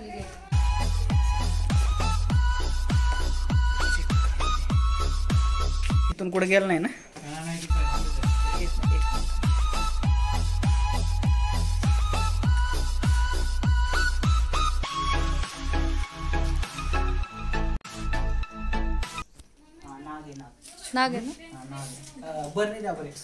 इथून कुठे गेला नाही ना? नाग आहे ना? बर नाही द्या बरे.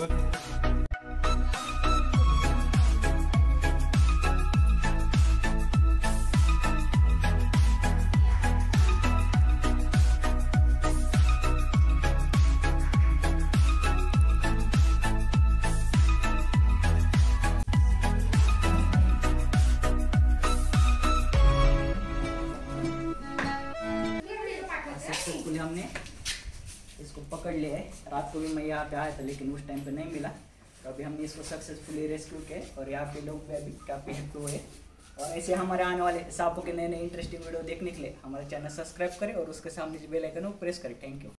सक्सेसफुली हमने इसको पकड़ लिया है. रात को भी मैं यहाँ पे आया था लेकिन उस टाइम पे नहीं मिला, तो अभी हमने इसको सक्सेसफुली रेस्क्यू किया और यहाँ पे लोग भी अभी काफ़ी एक्टिव हुए. और ऐसे हमारे आने वाले सांपों के नए नए इंटरेस्टिंग वीडियो देखने के लिए हमारे चैनल सब्सक्राइब करें और उसके सामने बेल आइकन को प्रेस करें. Thank you.